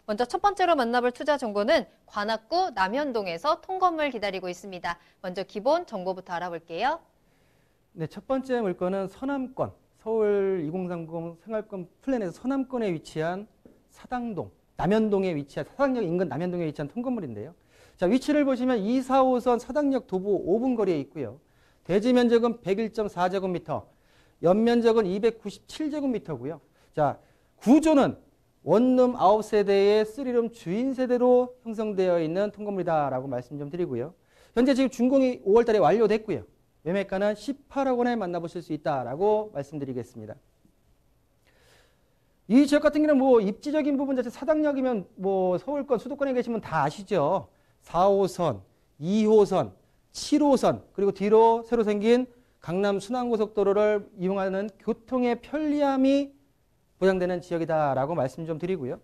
먼저 첫 번째로 만나볼 투자 정보는 관악구 남현동에서 통건물 기다리고 있습니다. 먼저 기본 정보부터 알아볼게요. 네, 첫 번째 물건은 서남권, 서울 2030 생활권 플랜에서 서남권에 위치한 사당동, 남현동에 위치한 사당역 인근 남현동에 위치한 통건물인데요. 자, 위치를 보시면 2, 4호선 사당역 도보 5분 거리에 있고요. 대지 면적은 101.4제곱미터, 연면적은 297제곱미터고요. 자, 구조는 원룸 9세대의 3룸 주인 세대로 형성되어 있는 통건물이다라고 말씀 좀 드리고요. 현재 지금 준공이 5월 달에 완료됐고요. 매매가는 18억 원에 만나보실 수 있다라고 말씀드리겠습니다. 이 지역 같은 경우는 뭐 입지적인 부분 자체 사당역이면 뭐 서울권, 수도권에 계시면 다 아시죠. 4호선, 2호선, 7호선, 그리고 뒤로 새로 생긴 강남 순환고속도로를 이용하는 교통의 편리함이 보장되는 지역이다라고 말씀 좀 드리고요.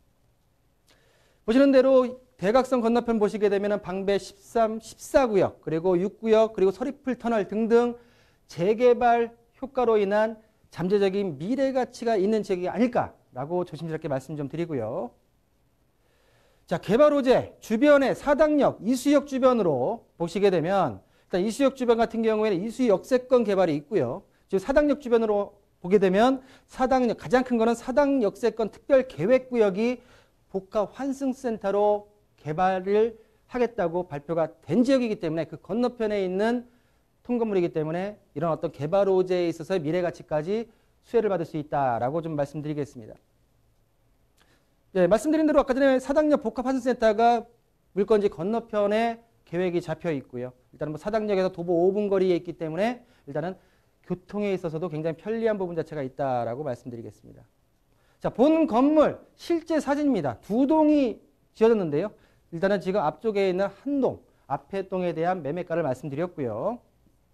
보시는 대로 대각선 건너편 보시게 되면 방배 13, 14구역, 그리고 6구역, 그리고 서리풀 터널 등등 재개발 효과로 인한 잠재적인 미래 가치가 있는 지역이 아닐까라고 조심스럽게 말씀 좀 드리고요. 자, 개발 호재 주변에 사당역, 이수역 주변으로 보시게 되면 일단 이수역 주변 같은 경우에는 이수 역세권 개발이 있고요. 지금 사당역 주변으로 보게 되면 사당역 가장 큰 거는 사당 역세권 특별 계획구역이 복합 환승센터로 개발을 하겠다고 발표가 된 지역이기 때문에 그 건너편에 있는 통건물이기 때문에 이런 어떤 개발 호재에 있어서 미래 가치까지 수혜를 받을 수 있다라고 좀 말씀드리겠습니다. 네, 말씀드린 대로 아까 전에 사당역 복합환승센터가 물건지 건너편에 계획이 잡혀 있고요. 일단은 뭐 사당역에서 도보 5분 거리에 있기 때문에 일단은 교통에 있어서도 굉장히 편리한 부분 자체가 있다라고 말씀드리겠습니다. 자, 본 건물 실제 사진입니다. 두 동이 지어졌는데요. 일단은 지금 앞쪽에 있는 한 동, 앞에 동에 대한 매매가를 말씀드렸고요.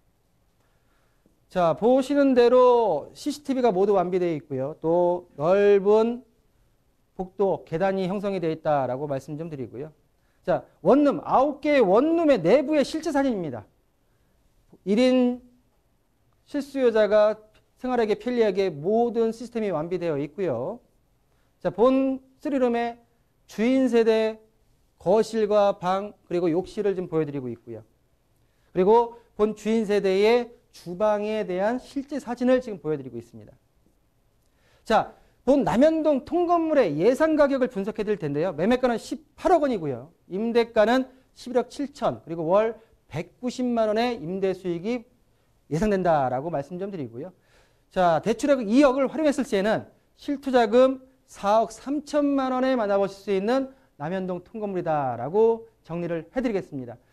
자, 보시는 대로 CCTV가 모두 완비되어 있고요. 또 넓은 복도, 계단이 형성이 되어 있다라고 말씀 좀 드리고요. 자, 원룸, 9개의 원룸의 내부의 실제 사진입니다. 1인 실수요자가 생활하기 편리하게 모든 시스템이 완비되어 있고요. 자, 본 3룸의 주인 세대 거실과 방 그리고 욕실을 좀 보여드리고 있고요. 그리고 본 주인 세대의 주방에 대한 실제 사진을 지금 보여드리고 있습니다. 자, 본 남현동 통건물의 예상 가격을 분석해 드릴 텐데요. 매매가는 18억 원이고요. 임대가는 11억 7천 그리고 월 190만 원의 임대 수익이 예상된다라고 말씀 좀 드리고요. 자, 대출액 2억을 활용했을 시에는 실투자금 4억 3천만 원에 만나보실 수 있는 남현동 통건물이다라고 정리를 해드리겠습니다.